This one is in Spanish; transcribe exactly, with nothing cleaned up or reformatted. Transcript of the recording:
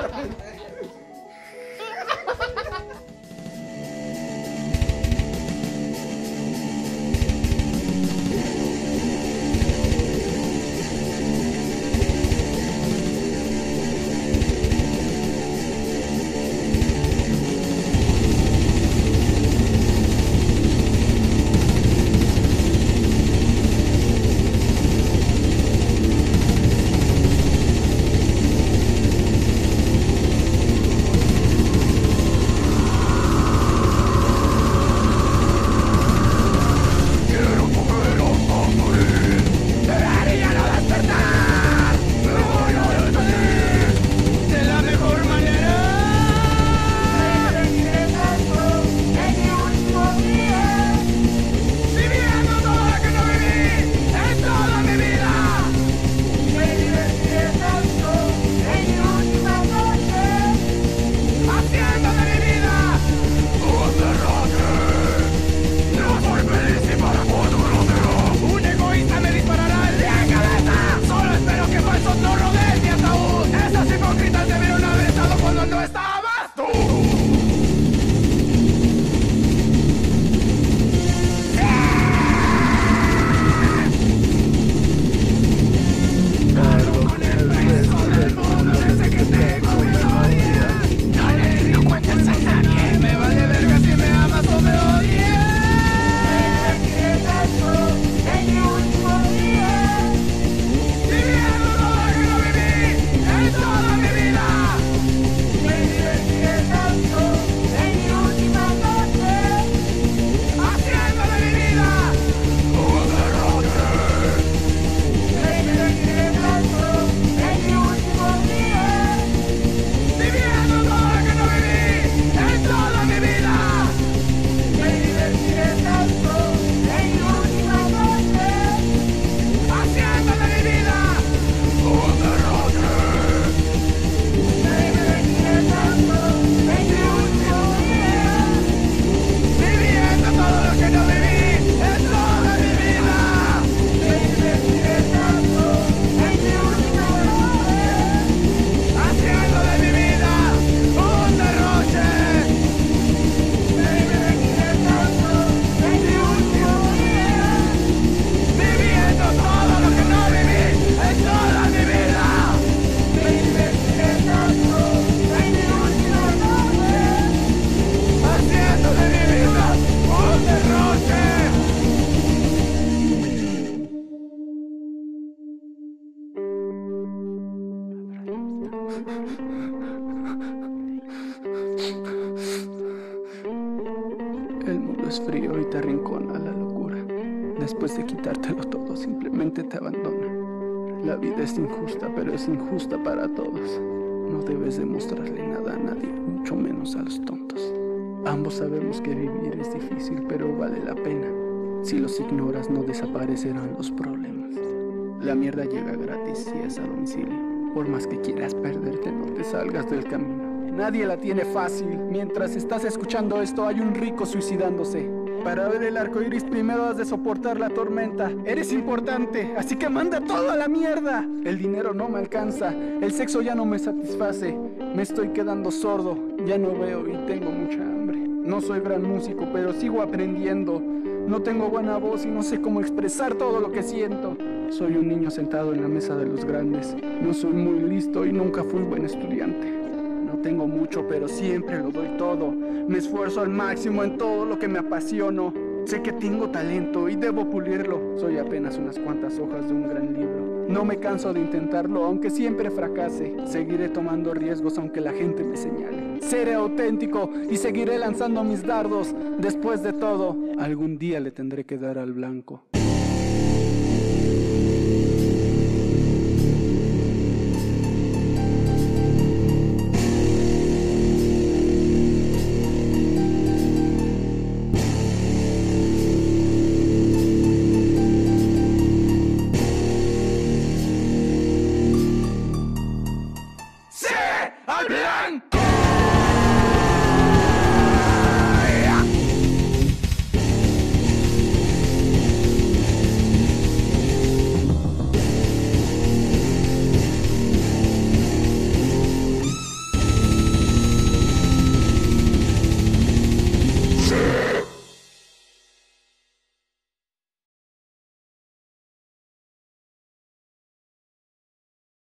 El mundo es frío y te arrincona a la locura. Después de quitártelo todo, simplemente te abandona. La vida es injusta, pero es injusta para todos. No debes demostrarle nada a nadie, mucho menos a los tontos. Ambos sabemos que vivir es difícil, pero vale la pena. Si los ignoras, no desaparecerán los problemas. La mierda llega gratis si es a domicilio. Por más que quieras perderte, no te salgas del camino. Nadie la tiene fácil. Mientras estás escuchando esto, hay un rico suicidándose. Para ver el arco iris, primero has de soportar la tormenta. Eres importante, así que manda todo a la mierda. El dinero no me alcanza, el sexo ya no me satisface. Me estoy quedando sordo, ya no veo y tengo mucha hambre. No soy gran músico, pero sigo aprendiendo. No tengo buena voz y no sé cómo expresar todo lo que siento. Soy un niño sentado en la mesa de los grandes. No soy muy listo y nunca fui buen estudiante. No tengo mucho, pero siempre lo doy todo. Me esfuerzo al máximo en todo lo que me apasiono. Sé que tengo talento y debo pulirlo. Soy apenas unas cuantas hojas de un gran libro. No me canso de intentarlo, aunque siempre fracase. Seguiré tomando riesgos aunque la gente me señale. Seré auténtico y seguiré lanzando mis dardos. Después de todo, algún día le tendré que dar al blanco.